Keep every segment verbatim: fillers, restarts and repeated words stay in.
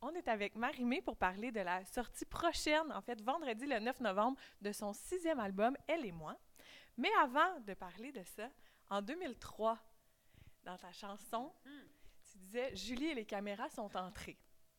on est avec Marie-Mé pour parler de la sortie prochaine, en fait, vendredi le neuf novembre, de son sixième album, Elle et moi. Mais avant de parler de ça, en deux mille trois, dans ta chanson, Mm. tu disais « Julie et les caméras sont entrées ».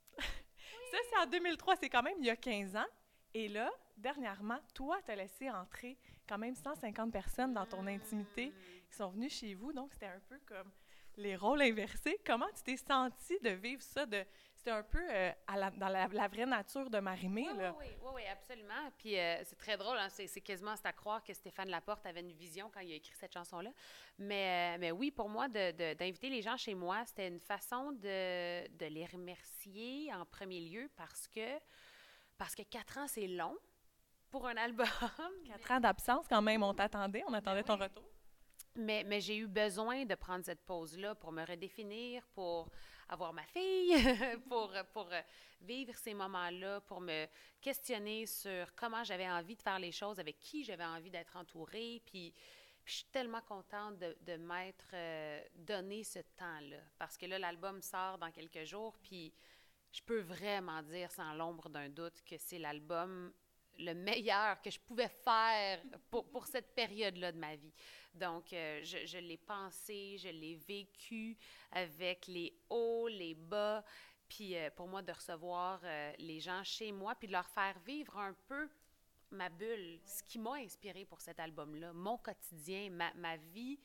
Ça, c'est en deux mille trois, c'est quand même il y a quinze ans. Et là, dernièrement, toi, tu as laissé entrer quand même cent cinquante personnes dans ton intimité Mm. qui sont venues chez vous. Donc, c'était un peu comme les rôles inversés. Comment tu t'es sentie de vivre ça? De, c'était un peu euh, à la, dans la, la vraie nature de Marie-Mé, Oui, là. oui, oui, oui, oui, absolument. Puis euh, c'est très drôle, hein, c'est, c'est quasiment c'est à croire que Stéphane Laporte avait une vision quand il a écrit cette chanson-là. Mais, euh, mais oui, pour moi, de, de- d'inviter les gens chez moi, c'était une façon de, de les remercier en premier lieu parce que, parce que quatre ans, c'est long pour un album. Quatre ans d'absence, quand même, on t'attendait, on Ben attendait ton oui. retour. Mais, mais j'ai eu besoin de prendre cette pause-là pour me redéfinir, pour avoir ma fille, pour, pour euh, vivre ces moments-là, pour me questionner sur comment j'avais envie de faire les choses, avec qui j'avais envie d'être entourée. Puis, puis je suis tellement contente de, de m'être euh, donné ce temps-là. Parce que là, l'album sort dans quelques jours, puis je peux vraiment dire sans l'ombre d'un doute que c'est l'album le meilleur que je pouvais faire pour, pour cette période-là de ma vie. Donc, euh, je, je l'ai pensé, je l'ai vécu avec les hauts, les bas. Puis euh, pour moi, de recevoir euh, les gens chez moi, puis de leur faire vivre un peu ma bulle, ce qui m'a inspiré pour cet album-là, mon quotidien, ma, ma vie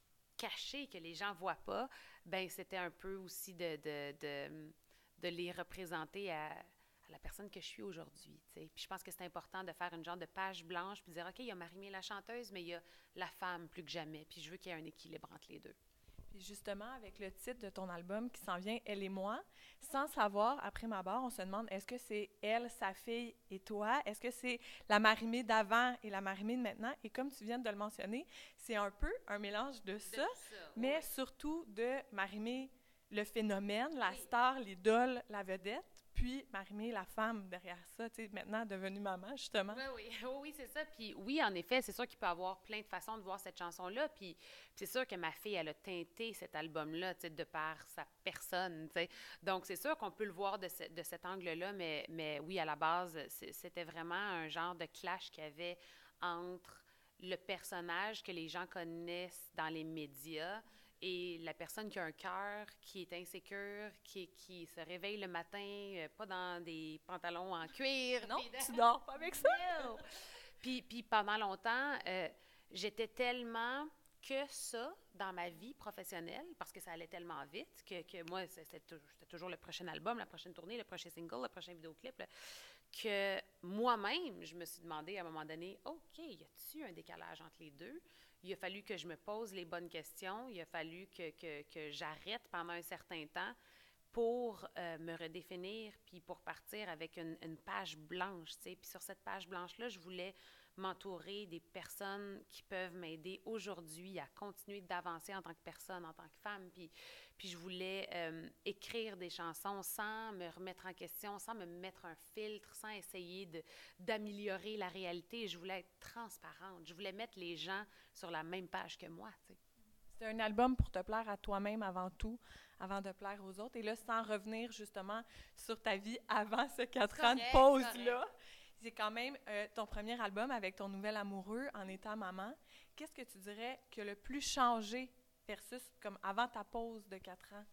cachée que les gens ne voient pas, ben c'était un peu aussi de, de, de, de les représenter à, à la personne que je suis aujourd'hui. T'sais. Puis je pense que c'est important de faire une genre de page blanche puis de dire, OK, il y a Marie-Mé la chanteuse, mais il y a la femme plus que jamais. Puis je veux qu'il y ait un équilibre entre les deux. Puis justement, avec le titre de ton album qui s'en vient, Elle et moi, sans savoir, après ma barre, on se demande, est-ce que c'est elle, sa fille et toi? Est-ce que c'est la Marie-Mé d'avant et la Marie-Mé de maintenant? Et comme tu viens de le mentionner, c'est un peu un mélange de De ça, tout ça, mais oui. surtout de Marie-Mé, le phénomène, la Oui. star, l'idole, la vedette, puis Marie-Mé, la femme derrière ça, tu sais, maintenant devenue maman, justement. Oui, oui, oui, oui, c'est ça. Puis oui, en effet, c'est sûr qu'il peut y avoir plein de façons de voir cette chanson-là. Puis, puis c'est sûr que ma fille, elle a teinté cet album-là, tu sais, de par sa personne, tu sais. Donc, c'est sûr qu'on peut le voir de, ce, de cet angle-là, mais, mais oui, à la base, c'est- c'était vraiment un genre de clash qu'il y avait entre le personnage que les gens connaissent dans les médias et la personne qui a un cœur, qui est insécure, qui, qui se réveille le matin, euh, pas dans des pantalons en cuir. Non, puis tu dors pas avec ça? non! Puis, puis pendant longtemps, euh, j'étais tellement que ça dans ma vie professionnelle, parce que ça allait tellement vite, que, que moi, c'était, c'était toujours le prochain album, la prochaine tournée, le prochain single, le prochain vidéoclip, là, que moi-même, je me suis demandé à un moment donné, OK, y a-t-il un décalage entre les deux? Il a fallu que je me pose les bonnes questions, il a fallu que, que, que j'arrête pendant un certain temps pour euh, me redéfinir, puis pour partir avec une, une page blanche, tu sais. Puis sur cette page blanche-là, je voulais m'entourer des personnes qui peuvent m'aider aujourd'hui à continuer d'avancer en tant que personne, en tant que femme. Puis, puis je voulais euh, écrire des chansons sans me remettre en question, sans me mettre un filtre, sans essayer de, d'améliorer la réalité. Je voulais être transparente. Je voulais mettre les gens sur la même page que moi, tu sais. C'est un album pour te plaire à toi-même avant tout, avant de plaire aux autres. Et là, sans revenir justement sur ta vie avant ce quatre ans de Correct, pause-là, correct. c'est quand même euh, ton premier album avec ton nouvel amoureux en étant maman. Qu'est-ce que tu dirais que le plus changé versus comme avant ta pause de quatre ans?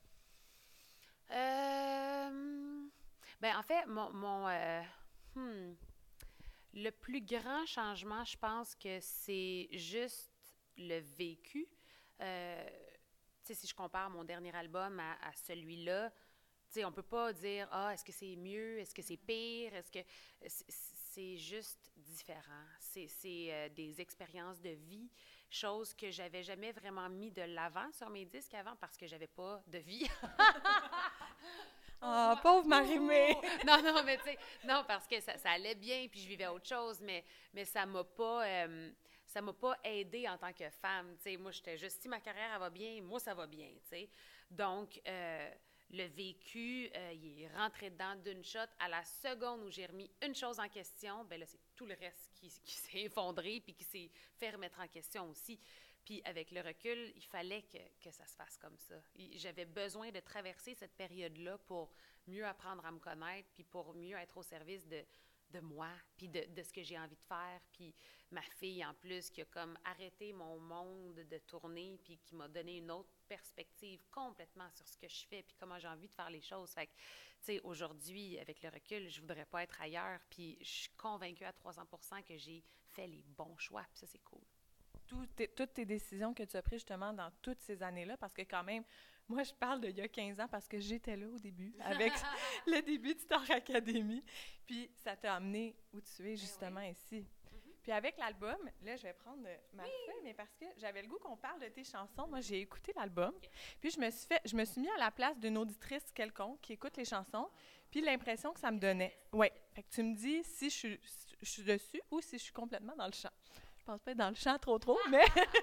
Euh, ben en fait, mon, mon euh, hmm, le plus grand changement, je pense que c'est juste le vécu. Euh, tu sais, si je compare mon dernier album à, à celui-là, tu sais, on peut pas dire, ah, est-ce que c'est mieux, est-ce que c'est pire, est-ce que c'est c'est juste différent. C'est c'est, euh, des expériences de vie, choses que j'avais jamais vraiment mis de l'avant sur mes disques avant parce que j'avais pas de vie. Pauvre Ah, moi. pauvre Marie-Mé! Ouh! Non, non, mais tu sais, non, parce que ça, ça allait bien, puis je vivais autre chose, mais, mais ça m'a pas, euh, ça m'a pas aidée en tant que femme, tu sais. Moi, j'étais juste, si ma carrière, elle va bien, moi, ça va bien, tu sais. Donc, euh, le vécu, euh, il est rentré dedans d'une shot. À la seconde où j'ai remis une chose en question, ben là, c'est tout le reste qui, qui s'est effondré puis qui s'est fait remettre en question aussi. Puis avec le recul, il fallait que, que ça se fasse comme ça. Il- J'avais besoin de traverser cette période-là pour mieux apprendre à me connaître, puis pour mieux être au service de, de moi, puis de, de ce que j'ai envie de faire. Puis ma fille, en plus, qui a comme arrêté mon monde de tourner, puis qui m'a donné une autre perspective complètement sur ce que je fais, puis comment j'ai envie de faire les choses. Fait que, tu sais, aujourd'hui, avec le recul, je voudrais pas être ailleurs, puis je suis convaincue à trois cents pour cent que j'ai fait les bons choix, puis ça, c'est cool. Tout tes- toutes tes décisions que tu as prises justement dans toutes ces années-là, parce que quand même, moi, je parle d'il y a quinze ans parce que j'étais là au début, avec le début de Star Academy, puis ça t'a amené où tu es justement oui. ici. Mhm. Puis avec l'album, là, je vais prendre euh, ma feuille, mais parce que j'avais le goût qu'on parle de tes chansons. Moi, j'ai écouté l'album, Ok. puis je me suis fait, je me suis mis à la place d'une auditrice quelconque qui écoute les chansons, puis l'impression que ça me donnait. Oui. Fait que tu me dis si je suis, si je suis dessus ou si je suis complètement dans le champ. Je pense pas être dans le champ trop trop, mais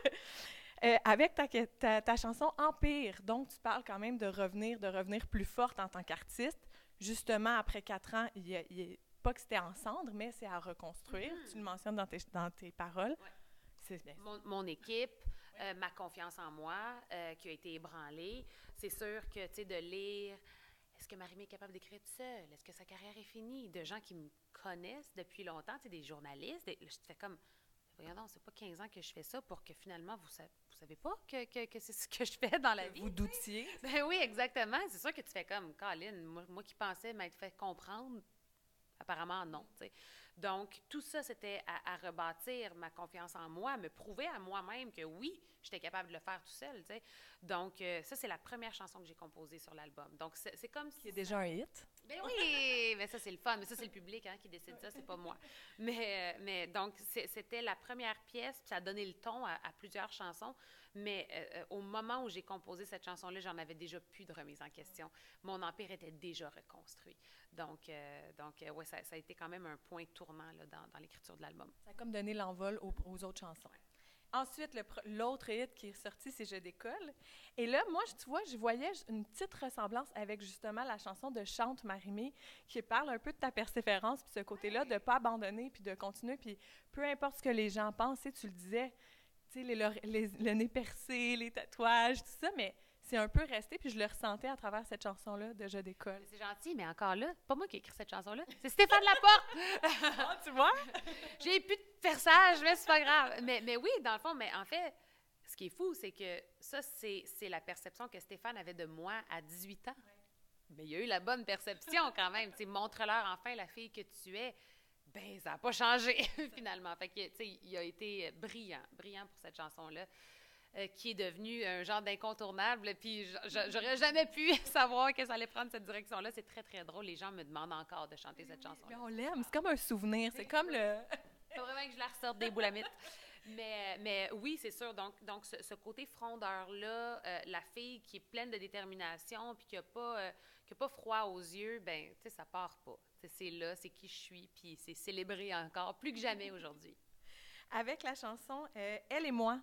euh, avec ta, ta, ta chanson Empire, donc tu parles quand même de revenir, de revenir plus forte en tant qu'artiste. Justement, après quatre ans, il y a, il y a- pas que c'était en cendres, mais c'est à reconstruire. Mhm. Tu le mentionnes dans tes, dans tes paroles. Ouais. C'est bien. Mon, mon équipe, euh, ma confiance en moi euh, qui a été ébranlée. C'est sûr que, tu sais, de lire, est-ce que Marie-Mé est capable d'écrire toute seule? Est-ce que sa carrière est finie? De gens qui me connaissent depuis longtemps, tu sais, des journalistes. Des, là, je te fais comme, voyons donc, c'est pas quinze ans que je fais ça pour que finalement, vous, sa- vous savez pas que, que, que c'est ce que je fais dans la vie. Vous doutiez. Ben oui, exactement. C'est sûr que tu fais comme, Colin, moi, moi qui pensais m'être fait comprendre, apparemment, non. Tu sais. Donc, tout ça, c'était à, à rebâtir ma confiance en moi, me prouver à moi-même que oui, j'étais capable de le faire tout seul. Tu sais. Donc, euh, ça, c'est la première chanson que j'ai composée sur l'album. Donc, c'est, c'est comme si. Qui est déjà un hit. Ben oui, mais ça, c'est le fun. Mais ça, c'est le public hein, qui décide ça, c'est pas moi. Mais, euh, mais donc, c'est- c'était la première pièce, puis ça a donné le ton à, à plusieurs chansons. Mais euh, euh, au moment où j'ai composé cette chanson-là, j'en avais déjà plus de remise en question. Mon empire était déjà reconstruit. Donc, euh, donc euh, ouais, ça, ça a été quand même un point tournant là, dans, dans l'écriture de l'album. Ça a comme donné l'envol aux, aux autres chansons. Ensuite, le pro- l'autre hit qui est sorti, c'est Je décolle. Et là, moi, je- tu vois, je voyais une petite ressemblance avec justement la chanson de Chante Marie-Mé qui parle un peu de ta persévérance, puis ce côté-là de ne pas abandonner, puis de continuer, puis peu importe ce que les gens pensent, tu sais, tu le disais, tu sais, les, lore- les- le nez percé, les tatouages, tout ça, mais c'est un peu resté, puis je le ressentais à travers cette chanson-là de Je décolle. Mais c'est gentil, mais encore là, pas moi qui ai écrit cette chanson-là, c'est Stéphane Laporte! Ah, tu vois? J'ai plus de perçage, mais c'est pas grave. Mais, mais oui, dans le fond, mais en fait, ce qui est fou, c'est que ça, c'est, c'est la perception que Stéphane avait de moi à dix-huit ans. Mais il y a eu la bonne perception quand même. Tu sais, montre-leur enfin la fille que tu es. Ben, ça n'a pas changé, finalement. Fait que, tu sais, il a été brillant, brillant pour cette chanson-là, euh, qui est devenue un genre d'incontournable. Puis j- j- j'aurais jamais pu savoir que ça allait prendre cette direction-là. C'est très, très drôle. Les gens me demandent encore de chanter cette chanson-là. Mais on l'aime, c'est comme un souvenir, c'est comme le... Il faut vraiment que je la ressorte des boulamites. Mais, mais oui, c'est sûr. Donc, donc ce, ce côté frondeur-là, euh, la fille qui est pleine de détermination puis qui n'a pas, euh, qui a pas froid aux yeux, ben, tu sais, ça part pas. T'sais, c'est là, c'est qui je suis, puis c'est célébré encore plus que jamais aujourd'hui. Avec la chanson euh, Elle et moi,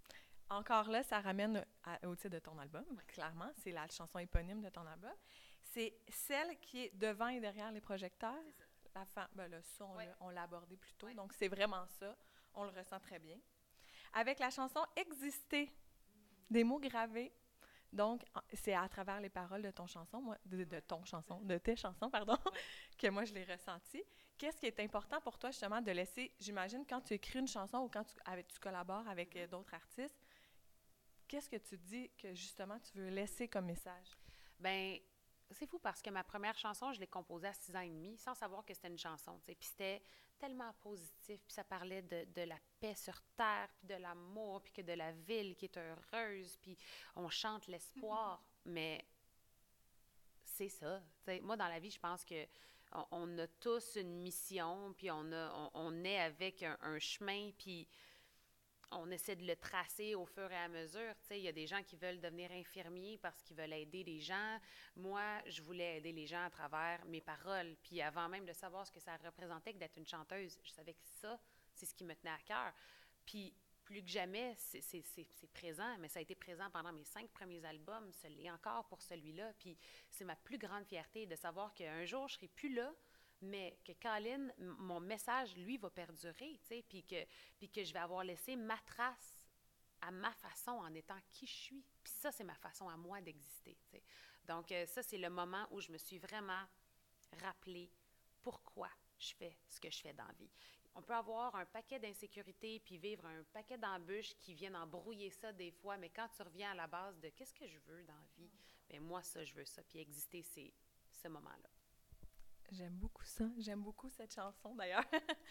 encore là, ça ramène à- au titre de ton album, clairement. C'est la chanson éponyme de ton album. C'est celle qui est devant et derrière les projecteurs. La femme, ben là, ça, on Ouais. l'a- on l'a abordé plus tôt, Ouais. donc c'est vraiment ça. On le ressent très bien. Avec la chanson Exister, des mots gravés. Donc, en- c'est à travers les paroles de ton chanson, moi, de, de ton chanson, de tes chansons, pardon, Ouais. que moi, je l'ai ressenti. Qu'est-ce qui est important pour toi, justement, de laisser, j'imagine, quand tu écris une chanson ou quand tu, avec, tu collabores avec euh, d'autres artistes, qu'est-ce que tu dis que, justement, tu veux laisser comme message? Ben c'est fou parce que ma première chanson, je l'ai composée à six ans et demi sans savoir que c'était une chanson. T'sais. Puis c'était tellement positif, puis ça parlait de, de la paix sur terre, puis de l'amour, puis que de la ville qui est heureuse, puis on chante l'espoir. Mais c'est ça. T'sais. Moi, dans la vie, je pense que on, on a tous une mission, puis on, a, on, on est avec un, un chemin, puis on essaie de le tracer au fur et à mesure. Tu sais, il y a des gens qui veulent devenir infirmiers parce qu'ils veulent aider les gens. Moi, je voulais aider les gens à travers mes paroles. Puis avant même de savoir ce que ça représentait que d'être une chanteuse, je savais que ça, c'est ce qui me tenait à cœur. Puis plus que jamais, c'est, c'est, c'est, c'est présent, mais ça a été présent pendant mes cinq premiers albums, ça l'est encore pour celui-là. Puis c'est ma plus grande fierté de savoir qu'un jour, je ne serai plus là, mais que Colin, m- mon message, lui, va perdurer, tu sais, puis que, puis que je vais avoir laissé ma trace à ma façon, en étant qui je suis. Puis ça, c'est ma façon à moi d'exister, tu sais. Donc, euh, ça, c'est le moment où je me suis vraiment rappelé pourquoi je fais ce que je fais dans la vie. On peut avoir un paquet d'insécurités puis vivre un paquet d'embûches qui viennent embrouiller ça des fois, mais quand tu reviens à la base de qu'est-ce que je veux dans la vie, bien moi, ça, je veux ça. Puis exister, c'est ce moment-là. J'aime beaucoup ça. J'aime beaucoup cette chanson, d'ailleurs.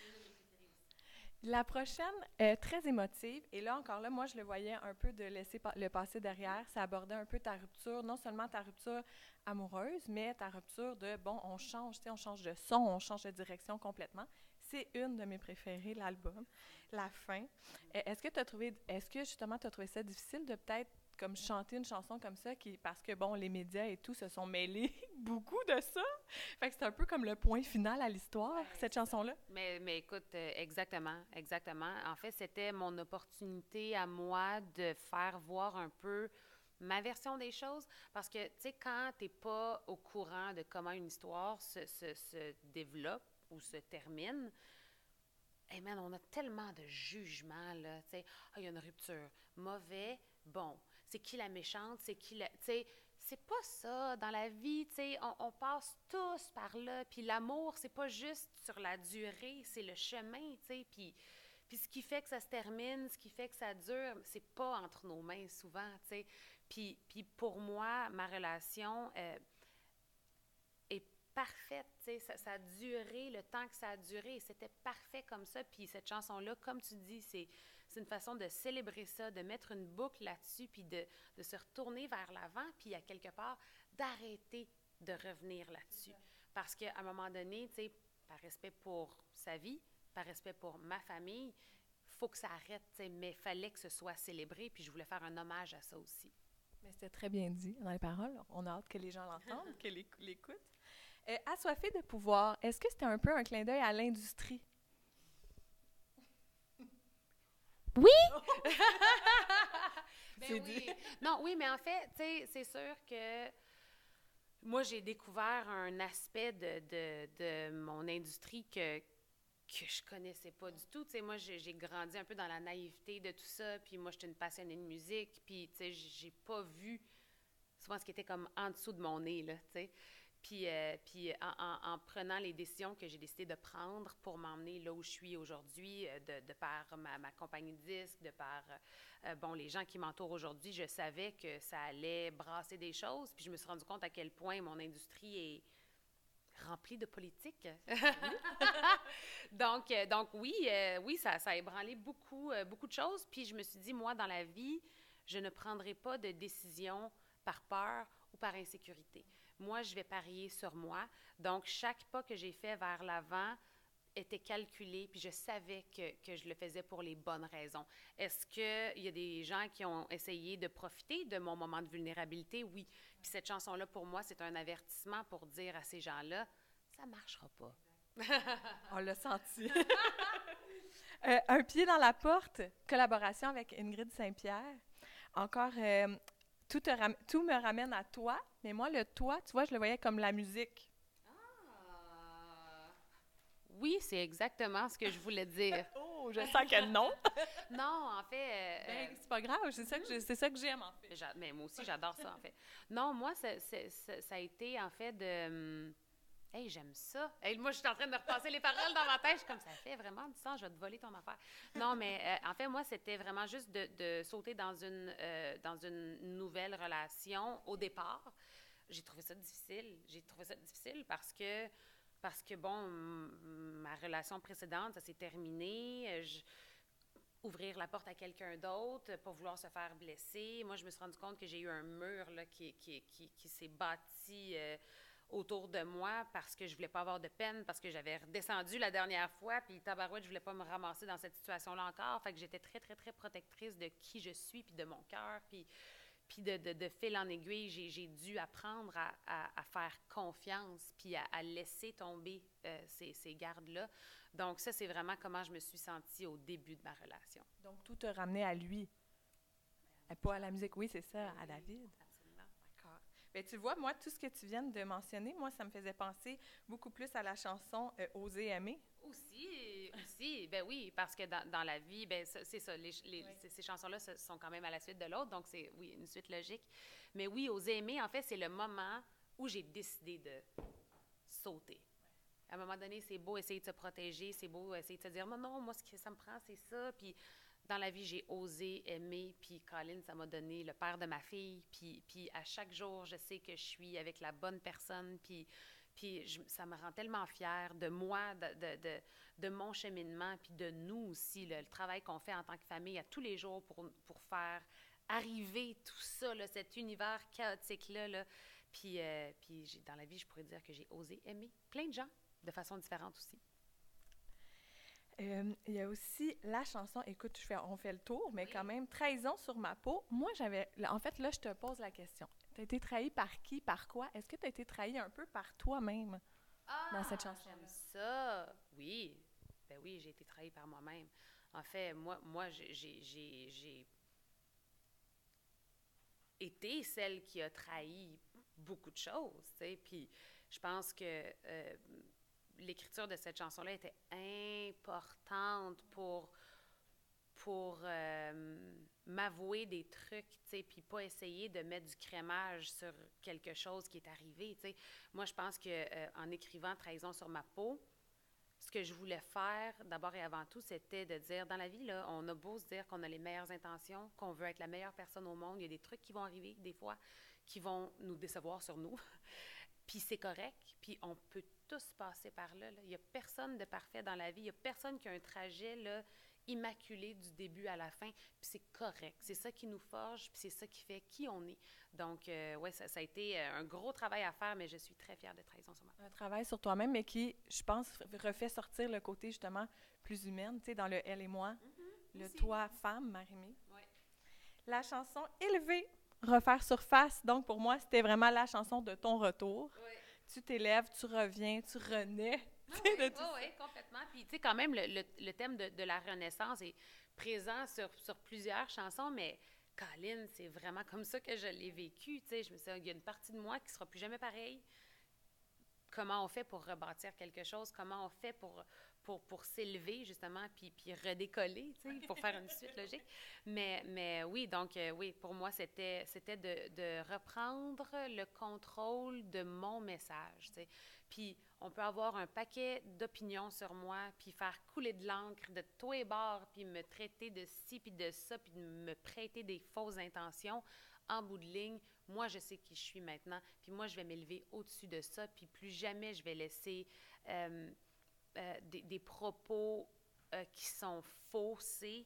La prochaine est très émotive. Et là, encore là, moi, je le voyais un peu de laisser pa- le passé derrière. Ça abordait un peu ta rupture, non seulement ta rupture amoureuse, mais ta rupture de, bon, on change, tu sais, on change de son, on change de direction complètement. C'est une de mes préférées, l'album, la fin. Euh, Est-ce que tu as trouvé, est-ce que justement tu as trouvé ça difficile de peut-être comme chanter une chanson comme ça, qui, parce que bon, les médias et tout se sont mêlés beaucoup de ça. Fait que c'est un peu comme le point final à l'histoire, cette chanson-là. Mais, mais écoute, euh, exactement, exactement. En fait, c'était mon opportunité à moi de faire voir un peu ma version des choses. Parce que, tu sais, quand tu n'es pas au courant de comment une histoire se, se, se développe ou se termine, hey man, on a tellement de jugements, là, tu sais. Ah, il y a une rupture. Mauvais, bon. C'est qui la méchante? C'est qui la... Tu sais, c'est pas ça dans la vie, tu sais. On, on passe tous par là. Puis l'amour, c'est pas juste sur la durée, c'est le chemin, tu sais. Puis, puis ce qui fait que ça se termine, ce qui fait que ça dure, c'est pas entre nos mains souvent, tu sais. Puis, puis pour moi, ma relation... Euh, est parfaite, tu sais, ça, ça a duré le temps que ça a duré, c'était parfait comme ça, puis cette chanson-là, comme tu dis, c'est, c'est une façon de célébrer ça, de mettre une boucle là-dessus, puis de, de se retourner vers l'avant, puis à quelque part, d'arrêter de revenir là-dessus. Parce qu'à un moment donné, tu sais, par respect pour sa vie, par respect pour ma famille, il faut que ça arrête, tu sais, mais il fallait que ce soit célébré, puis je voulais faire un hommage à ça aussi. Mais c'était très bien dit dans les paroles. On a hâte que les gens l'entendent, que les, l'écoutent. Euh, assoiffé de pouvoir, est-ce que c'était un peu un clin d'œil à l'industrie? Oui! Ben C'est oui. dit. Non, oui, mais en fait, tu sais, c'est sûr que moi, j'ai découvert un aspect de, de, de mon industrie que, que je connaissais pas du tout. Tu sais, moi, j'ai, j'ai grandi un peu dans la naïveté de tout ça, puis moi, j'étais une passionnée de musique, puis, tu sais, j'ai pas vu souvent ce qui était comme en dessous de mon nez, là, tu sais. Puis, euh, puis en, en, en prenant les décisions que j'ai décidé de prendre pour m'emmener là où je suis aujourd'hui, euh, de, de par ma, ma compagnie de disques, de par, euh, bon, les gens qui m'entourent aujourd'hui, je savais que ça allait brasser des choses. Puis je me suis rendu compte à quel point mon industrie est remplie de politique. donc, euh, donc oui, euh, oui, ça, ça a ébranlé beaucoup, euh, beaucoup de choses. Puis je me suis dit, moi, dans la vie, je ne prendrai pas de décision par peur ou par insécurité. Moi, je vais parier sur moi. Donc, chaque pas que j'ai fait vers l'avant était calculé, puis je savais que, que je le faisais pour les bonnes raisons. Est-ce qu'il y a des gens qui ont essayé de profiter de mon moment de vulnérabilité? Oui. Puis cette chanson-là, pour moi, c'est un avertissement pour dire à ces gens-là, ça ne marchera pas. On l'a senti. euh, un pied dans la porte, collaboration avec Ingrid Saint-Pierre. Encore... Euh, Tout, te ram- tout me ramène à toi, mais moi, le toi, tu vois, je le voyais comme la musique. Ah! Oui, c'est exactement ce que je voulais dire. Oh, je sens que non. Non, en fait... Euh, Ben, c'est pas grave, c'est ça que, je- c'est ça que j'aime, en fait. j'a- mais moi aussi, j'adore ça, en fait. Non, moi, ça, ça- ça- ça a été, en fait, de... hum, Hey, j'aime ça. Hey, moi, je suis en train de repasser les paroles dans ma tête. Je suis comme, ça fait vraiment du sens, je vais te voler ton affaire. Non, mais euh, en fait, moi, c'était vraiment juste de, de sauter dans une, euh, dans une nouvelle relation au départ. J'ai trouvé ça difficile. J'ai trouvé ça difficile parce que, parce que bon, m- ma relation précédente, ça s'est terminé. Je, ouvrir la porte à quelqu'un d'autre, pas vouloir se faire blesser. Moi, je me suis rendu compte que j'ai eu un mur là, qui, qui, qui, qui s'est bâti euh, autour de moi parce que je voulais pas avoir de peine, parce que j'avais redescendu la dernière fois, puis tabarouette, je voulais pas me ramasser dans cette situation-là encore. Fait que j'étais très, très, très protectrice de qui je suis, puis de mon cœur, puis, puis de, de, de fil en aiguille, j'ai, j'ai dû apprendre à, à, à faire confiance, puis à, à laisser tomber euh, ces, ces gardes-là. Donc ça, c'est vraiment comment je me suis sentie au début de ma relation. Donc, tout te ramenait à lui. Et pas à la musique. Oui, c'est ça, à David. Absolument. D'accord. Bien, tu vois, moi, tout ce que tu viens de mentionner, moi, ça me faisait penser beaucoup plus à la chanson euh, Oser aimer. Aussi, aussi, ben oui, parce que dans, dans la vie, ben ça- c'est ça, les, les- Oui. ces, ces chansons-là ce sont quand même à la suite de l'autre, donc c'est, oui, une suite logique. Mais oui, Oser aimer, en fait, c'est le moment où j'ai décidé de sauter. À un moment donné, c'est beau essayer de se protéger, c'est beau essayer de se dire, non, non, moi, ce que ça me prend, c'est ça. Puis dans la vie, j'ai osé aimer, puis Colin, ça m'a donné le père de ma fille. Puis, puis à chaque jour, je sais que je suis avec la bonne personne, puis, puis je- ça me rend tellement fière de moi, de, de, de, de mon cheminement, puis de nous aussi, là, le travail qu'on fait en tant que famille à tous les jours pour, pour faire arriver tout ça, là, cet univers chaotique-là. Là. Puis, euh, puis j'ai- dans la vie, je pourrais dire que j'ai osé aimer plein de gens de façon différente aussi. Euh, il y a aussi la chanson, écoute, je fais, on fait le tour, mais Oui. quand même, trahison sur ma peau. Moi, j'avais. En fait, là, je te pose la question. Tu as été trahi par qui, par quoi? Est-ce que tu as été trahi un peu par toi-même dans cette Ah, chanson-là? j'aime ça. Oui. Ben oui, j'ai été trahie par moi-même. En fait, moi, moi j'ai, j'ai, j'ai, j'ai été celle qui a trahi beaucoup de choses, tu sais. Puis je pense que euh, l'écriture de cette chanson-là était importante pour pour euh, m'avouer des trucs, tu sais, puis pas essayer de mettre du crémage sur quelque chose qui est arrivé, tu sais. Moi, je pense que euh, en écrivant Trahison sur ma peau, ce que je voulais faire, d'abord et avant tout, c'était de dire, dans la vie, là, on a beau se dire qu'on a les meilleures intentions, qu'on veut être la meilleure personne au monde, il y a des trucs qui vont arriver, des fois, qui vont nous décevoir sur nous. Puis c'est correct, puis on peut tous passer par là, là. Il n'y a personne de parfait dans la vie, il n'y a personne qui a un trajet là, immaculé du début à la fin, puis c'est correct. C'est ça qui nous forge, puis c'est ça qui fait qui on est. Donc, euh, ouais, ça, ça a été un gros travail à faire, mais je suis très fière de Trahison sur ma peau. Un travail sur toi-même, mais qui, je pense, refait sortir le côté justement plus humaine, tu sais, dans le elle et moi, Mm-hmm, le aussi. toi, femme, Marie-Mé. Ouais. La chanson Élevée, refaire surface. Donc, pour moi, c'était vraiment la chanson de ton retour. Ouais. Tu t'élèves, tu reviens, tu renais. Ah tu sais, oui, de tout oui, ça. oui, complètement. Puis, tu sais, quand même, le, le, le thème de, de la Renaissance est présent sur, sur plusieurs chansons, mais Colin, c'est vraiment comme ça que je l'ai vécu. Tu sais, je me suis dit, il y a une partie de moi qui sera plus jamais pareille. Comment on fait pour rebâtir quelque chose, comment on fait pour, pour, pour s'élever, justement, puis, puis redécoller, tu sais, pour faire une suite logique. Mais, mais oui, donc, euh, oui, pour moi, c'était, c'était de, de reprendre le contrôle de mon message, tu sais. Puis, on peut avoir un paquet d'opinions sur moi, puis faire couler de l'encre de tous les bords, puis me traiter de ci, puis de ça, puis de me prêter des fausses intentions. En bout de ligne, moi, je sais qui je suis maintenant, puis moi, je vais m'élever au-dessus de ça, puis plus jamais je vais laisser euh, euh, des, des propos euh, qui sont faussés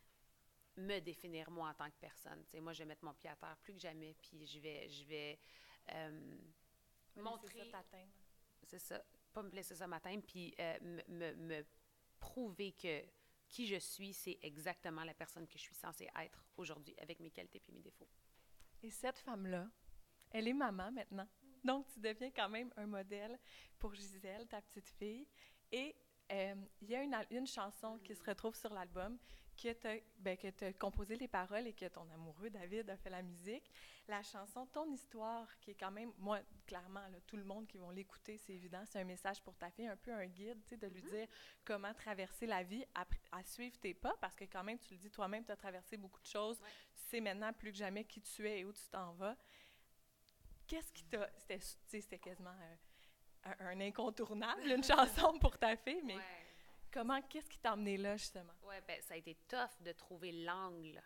me définir moi en tant que personne. T'sais, moi, je vais mettre mon pied à terre plus que jamais, puis je vais, je vais euh, montrer... C'est ça t'atteindre. C'est ça, pas me laisser ça m'atteindre, puis euh, me, me, me prouver que qui je suis, c'est exactement la personne que je suis censée être aujourd'hui, avec mes qualités puis mes défauts. Et cette femme-là, elle est maman maintenant. Donc, tu deviens quand même un modèle pour Gisèle, ta petite fille. Et euh, il y a une, une chanson qui se retrouve sur l'album que tu as ben, composé les paroles et que ton amoureux David a fait la musique. La chanson Ton histoire, qui est quand même, moi, clairement, là, tout le monde qui va l'écouter, c'est évident, c'est un message pour ta fille, un peu un guide, tu sais, de lui Mm-hmm. dire comment traverser la vie, à, à suivre tes pas, parce que quand même, tu le dis toi-même, tu as traversé beaucoup de choses. Ouais. Tu sais maintenant plus que jamais qui tu es et où tu t'en vas. Qu'est-ce qui t'a... C'était, c'était quasiment un, un, un incontournable, une chanson pour ta fille, mais Ouais. comment, qu'est-ce qui t'a amené là, justement? Ouais, ben ça a été tough de trouver l'angle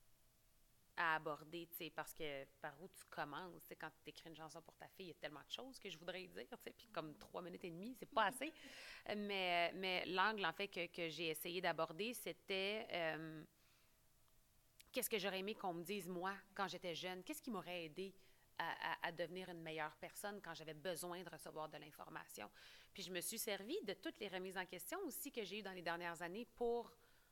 à aborder, tu sais, parce que par où tu commences, tu sais, quand tu écris une chanson pour ta fille, il y a tellement de choses que je voudrais dire, tu sais, puis comme trois minutes et demie, c'est pas assez. Mais, mais l'angle, en fait, que, que j'ai essayé d'aborder, c'était euh, qu'est-ce que j'aurais aimé qu'on me dise, moi, quand j'étais jeune? Qu'est-ce qui m'aurait aidé à, à, à devenir une meilleure personne quand j'avais besoin de recevoir de l'information? Puis je me suis servi de toutes les remises en question aussi que j'ai eues dans les dernières années pour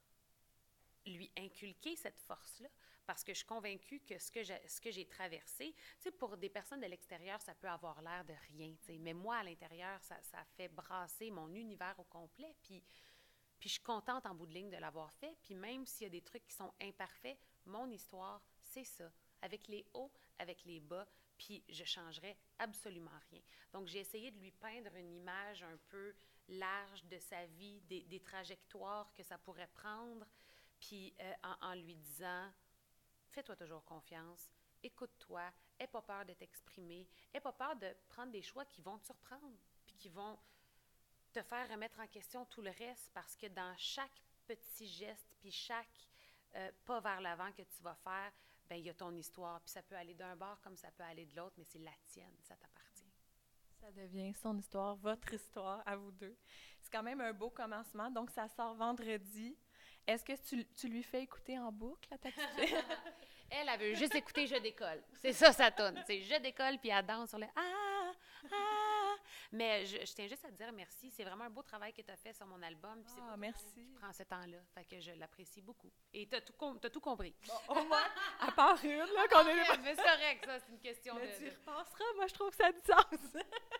lui inculquer cette force-là, parce que je suis convaincue que ce que j'ai, ce que j'ai traversé, tu sais, pour des personnes de l'extérieur, ça peut avoir l'air de rien, tu sais, mais moi, à l'intérieur, ça, ça fait brasser mon univers au complet, puis, puis je suis contente en bout de ligne de l'avoir fait, puis même s'il y a des trucs qui sont imparfaits, mon histoire, c'est ça, avec les hauts, avec les bas, puis je changerais absolument rien. Donc, j'ai essayé de lui peindre une image un peu large de sa vie, des, des trajectoires que ça pourrait prendre, puis euh, en, en lui disant, fais-toi toujours confiance, écoute-toi, n'aie pas peur de t'exprimer, n'aie pas peur de prendre des choix qui vont te surprendre, puis qui vont te faire remettre en question tout le reste, parce que dans chaque petit geste, puis chaque euh, pas vers l'avant que tu vas faire, bien, il y a ton histoire, puis ça peut aller d'un bord comme ça peut aller de l'autre, mais c'est la tienne, ça t'appartient. Ça devient son histoire, votre histoire à vous deux. C'est quand même un beau commencement. Donc, ça sort vendredi. Est-ce que tu, tu lui fais écouter en boucle à ta petite fille? Elle, elle veut juste écouter Je décolle. C'est ça, sa toune. C'est Je décolle, puis elle danse sur le Ah, ah. Mais je, je tiens juste à te dire merci. C'est vraiment un beau travail que tu as fait sur mon album. Puis c'est Ah, pas tout merci. le monde qui prend ce temps-là. Fait que je l'apprécie beaucoup. Et tu as tout, com- t'as tout compris. Bon, au moins, à part une, là, qu'on est... Ah, mais c'est correct, ça. C'est une question Mais de... tu y de... repenseras, moi, je trouve que ça a du sens.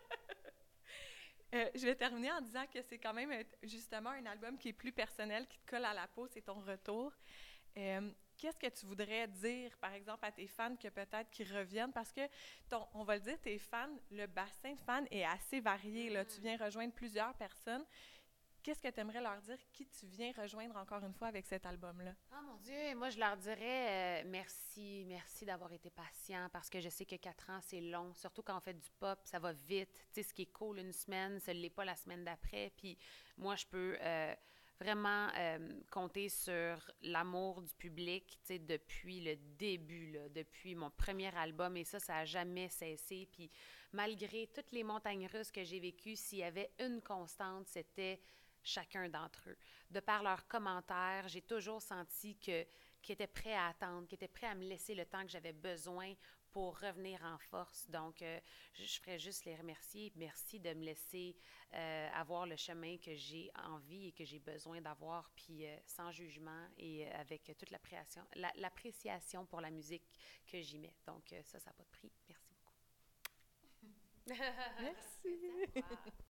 Euh, je vais terminer en disant que c'est quand même euh, justement un album qui est plus personnel, qui te colle à la peau, c'est ton retour. Euh, qu'est-ce que tu voudrais dire, par exemple, à tes fans que peut-être qui reviennent? Parce que, ton, on va le dire, tes fans, le bassin de fans est assez varié. Là. Tu viens rejoindre plusieurs personnes. Qu'est-ce que tu aimerais leur dire? Qui tu viens rejoindre encore une fois avec cet album-là? Oh mon Dieu, moi je leur dirais euh, merci, merci d'avoir été patient parce que je sais que quatre ans c'est long, surtout quand on fait du pop, ça va vite. Tu sais, ce qui est cool une semaine, ce ne l'est pas la semaine d'après. Puis moi je peux euh, vraiment euh, compter sur l'amour du public, tu sais, depuis le début, là, depuis mon premier album et ça, ça n'a jamais cessé. Puis malgré toutes les montagnes russes que j'ai vécues, s'il y avait une constante, c'était chacun d'entre eux. De par leurs commentaires, j'ai toujours senti que, qu'ils étaient prêts à attendre, qu'ils étaient prêts à me laisser le temps que j'avais besoin pour revenir en force. Donc, euh, je, je ferais juste les remercier. Merci de me laisser euh, avoir le chemin que j'ai envie et que j'ai besoin d'avoir, puis euh, sans jugement et euh, avec toute l'appréciation, la, l'appréciation pour la musique que j'y mets. Donc, euh, ça, ça n'a pas de prix. Merci beaucoup. Merci. Merci à toi.